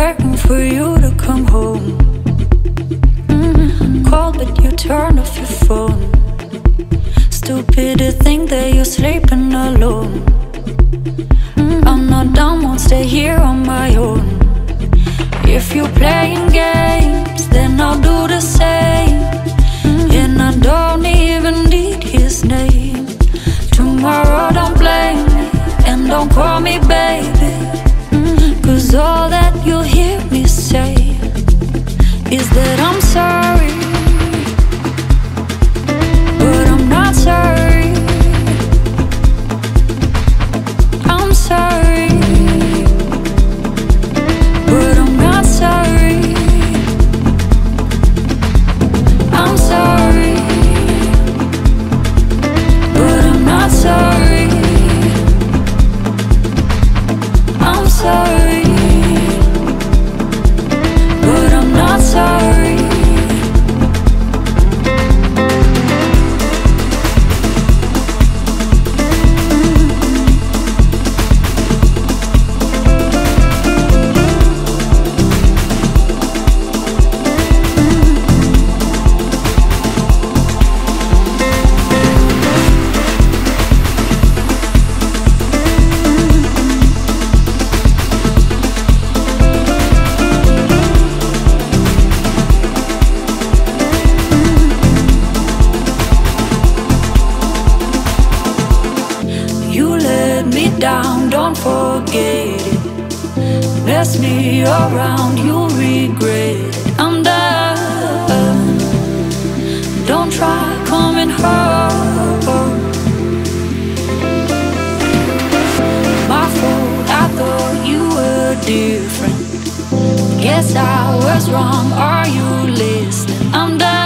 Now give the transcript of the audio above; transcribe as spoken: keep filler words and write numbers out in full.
waiting for you to come home. mm, Call but you turn off your phone. Stupid to think that you're sleeping alone. mm, I'm not done, won't stay here on my own. If you're playing games, then I'll do the same. And I don't even need his name. Tomorrow don't blame me, and don't call me baby. Cause all that you'll hear me say is that I'm sorry, but I'm not sorry. I'm sorry, but I'm not sorry. I'm sorry, but I'm not sorry. I'm sorry, but I'm not sorry. Down, don't forget it. Mess me around, you'll regret it. I'm done. Don't try coming home. My fault, I thought you were different. Guess I was wrong, are you listening? I'm done.